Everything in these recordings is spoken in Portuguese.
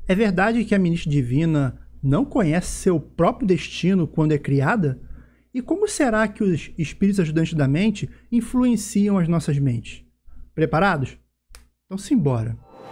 É verdade que a ministra divina não conhece seu próprio destino quando é criada? E como será que os espíritos ajudantes da mente influenciam as nossas mentes? Preparados? Então simbora!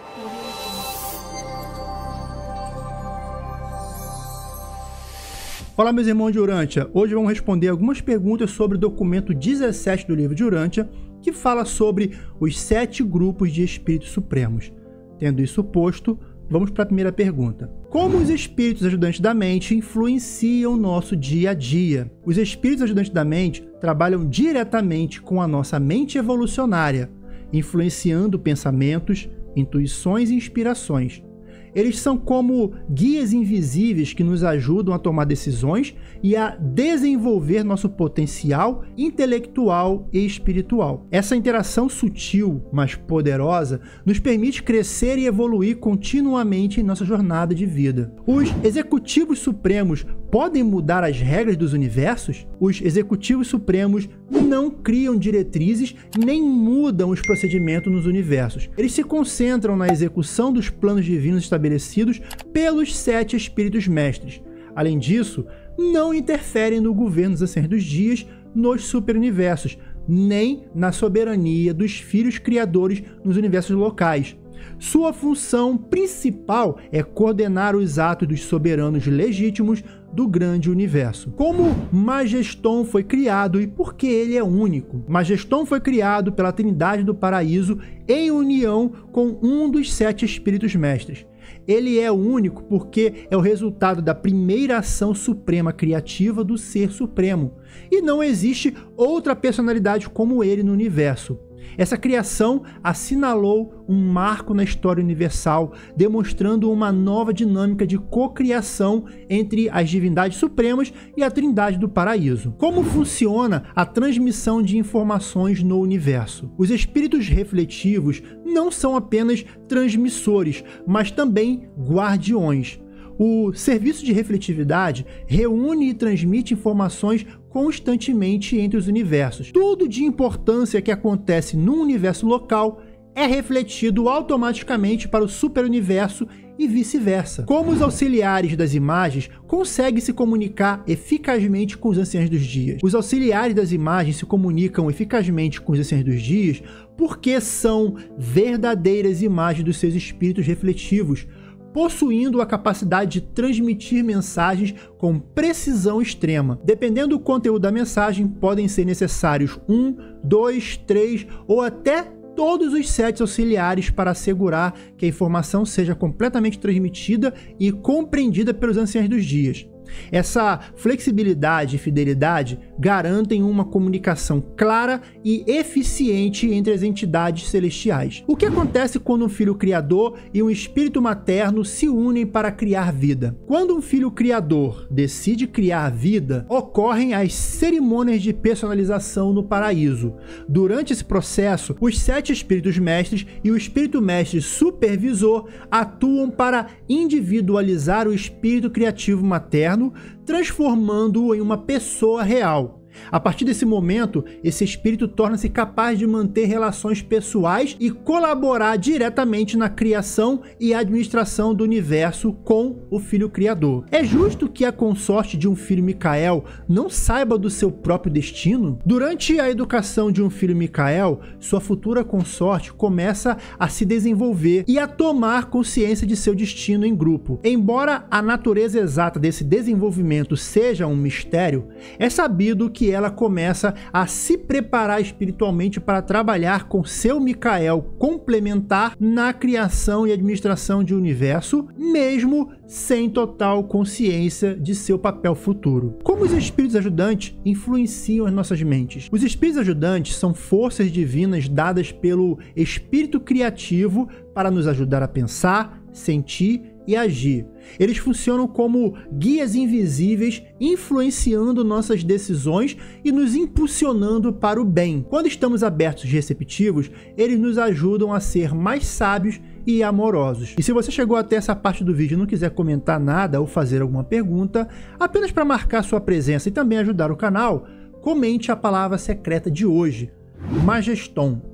Olá, meus irmãos de Urântia! Hoje vamos responder algumas perguntas sobre o documento 17 do livro de Urântia, que fala sobre os 7 grupos de espíritos supremos. Tendo isso posto, vamos para a primeira pergunta. Como os espíritos ajudantes da mente influenciam o nosso dia a dia? Os espíritos ajudantes da mente trabalham diretamente com a nossa mente evolucionária, influenciando pensamentos, intuições e inspirações. Eles são como guias invisíveis que nos ajudam a tomar decisões e a desenvolver nosso potencial intelectual e espiritual. Essa interação sutil, mas poderosa, nos permite crescer e evoluir continuamente em nossa jornada de vida. Os executivos supremos podem mudar as regras dos universos? Os executivos supremos não criam diretrizes nem mudam os procedimentos nos universos. Eles se concentram na execução dos planos divinos estabelecidos pelos 7 espíritos mestres. Além disso, não interferem no governo dos anciãos dos dias nos superuniversos, nem na soberania dos filhos criadores nos universos locais. Sua função principal é coordenar os atos dos soberanos legítimos do grande universo. Como Majeston foi criado e por que ele é único? Majeston foi criado pela Trindade do Paraíso em união com um dos 7 espíritos mestres. Ele é único porque é o resultado da primeira ação suprema criativa do Ser Supremo, e não existe outra personalidade como ele no universo. Essa criação assinalou um marco na história universal, demonstrando uma nova dinâmica de cocriação entre as divindades supremas e a Trindade do Paraíso. Como funciona a transmissão de informações no universo? Os espíritos refletivos não são apenas transmissores, mas também guardiões. O serviço de refletividade reúne e transmite informações constantemente entre os universos. Tudo de importância que acontece num universo local é refletido automaticamente para o superuniverso e vice-versa. Como os auxiliares das imagens conseguem se comunicar eficazmente com os anciãos dos dias? Os auxiliares das imagens se comunicam eficazmente com os anciãos dos dias porque são verdadeiras imagens dos seus espíritos refletivos, possuindo a capacidade de transmitir mensagens com precisão extrema. Dependendo do conteúdo da mensagem, podem ser necessários 1, 2, 3 ou até todos os 7 auxiliares para assegurar que a informação seja completamente transmitida e compreendida pelos anciãos dos dias. Essa flexibilidade e fidelidade garantem uma comunicação clara e eficiente entre as entidades celestiais. O que acontece quando um filho criador e um espírito materno se unem para criar vida? Quando um filho criador decide criar vida, ocorrem as cerimônias de personalização no paraíso. Durante esse processo, os 7 espíritos mestres e o espírito mestre supervisor atuam para individualizar o espírito criativo materno, transformando-o em uma pessoa real. A partir desse momento, esse espírito torna-se capaz de manter relações pessoais e colaborar diretamente na criação e administração do universo com o filho criador. É justo que a consorte de um filho Micael não saiba do seu próprio destino? Durante a educação de um filho Micael, sua futura consorte começa a se desenvolver e a tomar consciência de seu destino em grupo. Embora a natureza exata desse desenvolvimento seja um mistério, é sabido que ela começa a se preparar espiritualmente para trabalhar com seu Micael complementar na criação e administração de um universo, mesmo sem total consciência de seu papel futuro. Como os espíritos ajudantes influenciam as nossas mentes? Os espíritos ajudantes são forças divinas dadas pelo espírito criativo para nos ajudar a pensar, sentir e agir. Eles funcionam como guias invisíveis, influenciando nossas decisões e nos impulsionando para o bem. Quando estamos abertos e receptivos, eles nos ajudam a ser mais sábios e amorosos. E se você chegou até essa parte do vídeo e não quiser comentar nada ou fazer alguma pergunta, apenas para marcar sua presença e também ajudar o canal, comente a palavra secreta de hoje, Majeston.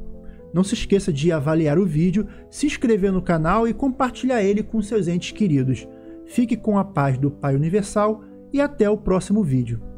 Não se esqueça de avaliar o vídeo, se inscrever no canal e compartilhar ele com seus entes queridos. Fique com a paz do Pai Universal e até o próximo vídeo.